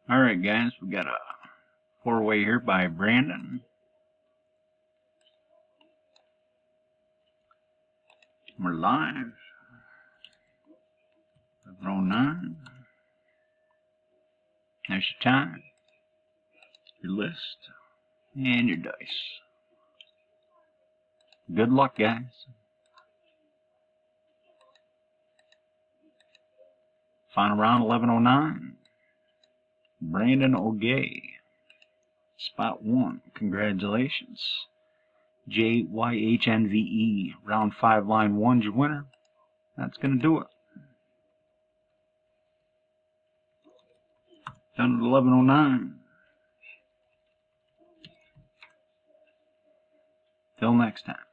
Alright guys, we got a four-way here by Brandon. We're live. 1109. There's your time, your list, and your dice. Good luck, guys. Final round 1109. Brandon Ogay. Spot 1. Congratulations. JYHNVE. Round 5, line 1's your winner. That's going to do it. Done at 1109. Till next time.